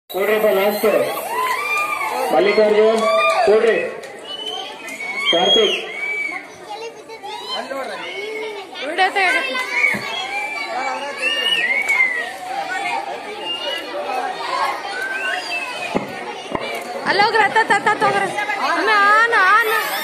ಕೊಡ್ರಿಪ್ಪ last Mallikarjun ಕೊಡ್ರಿ ಕಾರ್ತಿಕ್ ಅಲ್ಲೋಗ್ರ ತಗೋಗ್ರ ಆನ